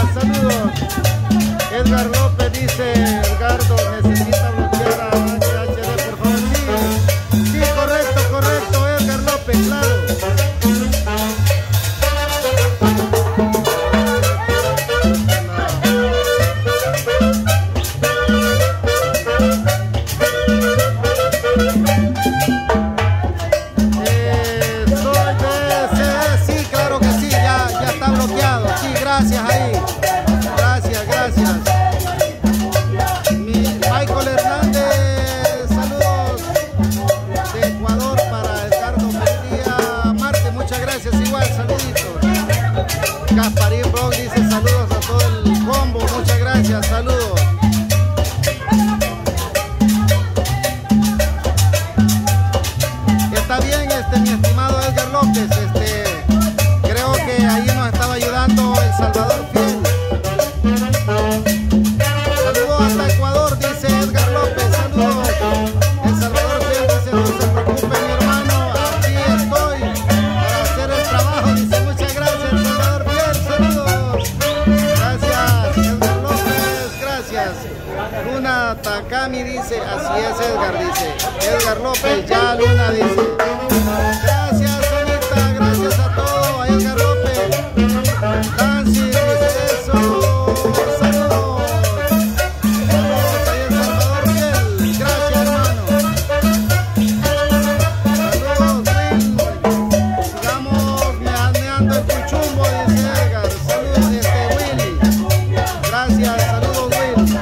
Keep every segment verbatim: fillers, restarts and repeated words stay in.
saludos. Edgar López dice, Edgardo necesita bloquear a H H D, por favor. Sí, sí, correcto, correcto, Edgar López, claro. Gracias ahí, gracias, gracias. Mi Michael Hernández, saludos de Ecuador para Edgardo Mejía Marte, muchas gracias, igual, saluditos. Gasparín Blog dice saludos a todo el combo, muchas gracias, saludos. Está bien, este, mi estimado Edgar López, este, creo que ahí nos estaba ayudando El Salvador Fiel. Saludos hasta Ecuador, dice Edgar López, saludos. El Salvador Fiel dice, no se preocupe mi hermano, aquí estoy para hacer el trabajo, dice, muchas gracias El Salvador Fiel, saludos. Gracias Edgar López, gracias. Luna Takami dice, así es Edgar, dice Edgar López, ya Luna dice. Gracias Anita, gracias a todos, a Edgar López. Nancy dice eso, saludos. Saludos ahí El Salvador Fiel, gracias hermano. Saludos Will, sigamos meaneando el cuchumbo, dice Edgar. Saludos este Willy, gracias, saludos Will.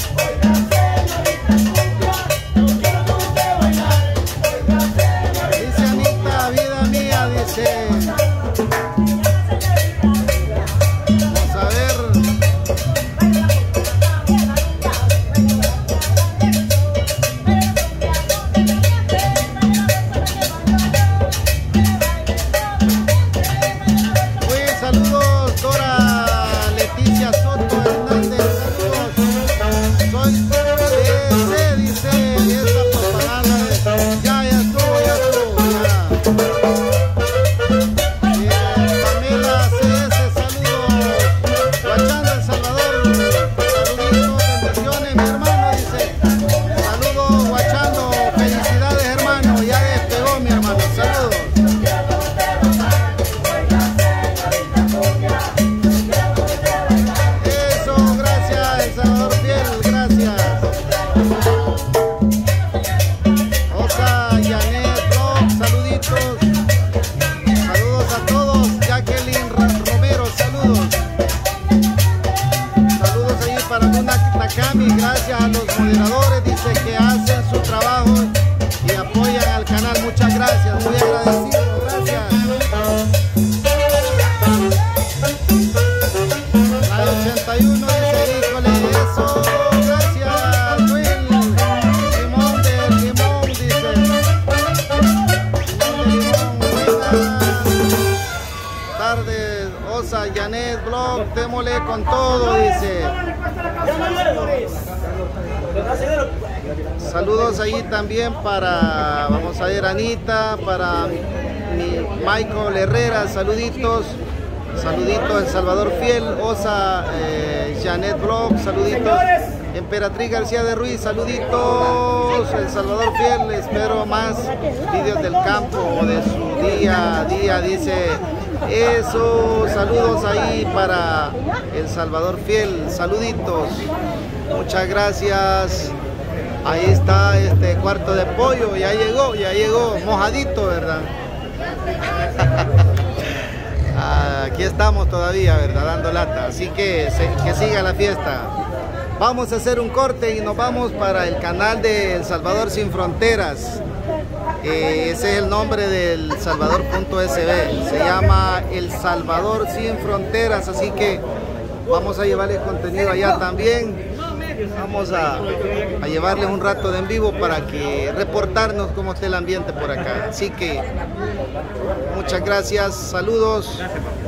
Dice Anita, vida mía, dice. Vamos a ver. Muy saludos, Dora Leticia Soto Hernández, saludos. Soy de C, dice esta propaganda de... Ya, ya estuvo, ya estuvo, ya. Bien, Pamela C S, saludos. Guachando El Salvador, saluditos, bendiciones, mi hermano, dice. Saludos, Guachando, felicidades, hermano. Ya despegó, mi hermano, saludos. Eso, gracias, El Salvador Fiel, gracias. Osa, Janet, Blog, saluditos. Saludos a todos. Jacqueline Romero, saludos. Saludos ahí para Luna Takami, gracias a los moderadores, dice que hacen su trabajo y apoyan al canal, muchas gracias, muy agradecido, gracias. La ochenta y uno dice, híjole, eso, gracias, Will. Limón de Limón, dice. Limón de Limón, buenas tardes, Osa, Janet, Blog, démosle con todo, dice. Saludos ahí también para, vamos a ver, Anita, para mi Michael Herrera, saluditos. Saluditos El Salvador Fiel, Osa, eh, Janet Blog, saluditos. Emperatriz García de Ruiz, saluditos. El Salvador Fiel, espero más vídeos del campo o de su día a día, dice eso. Saludos ahí para El Salvador Fiel, saluditos. Muchas gracias. Ahí está este cuarto de pollo, ya llegó, ya llegó, mojadito, ¿verdad? Aquí estamos todavía, ¿verdad? Dando lata, así que que siga la fiesta. Vamos a hacer un corte y nos vamos para el canal de El Salvador Sin Fronteras. Eh, ese es el nombre del Salvador punto S B, se llama El Salvador Sin Fronteras, así que vamos a llevarles contenido allá también. Vamos a, a llevarles un rato de en vivo para que reportarnos cómo está el ambiente por acá. Así que muchas gracias, saludos.